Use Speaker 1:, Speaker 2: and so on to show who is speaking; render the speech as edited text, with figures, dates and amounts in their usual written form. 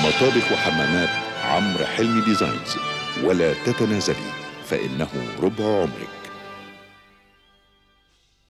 Speaker 1: مطابخ وحمامات عمرو حلمي ديزاينز. ولا تتنازلي، فإنه ربع عمرك.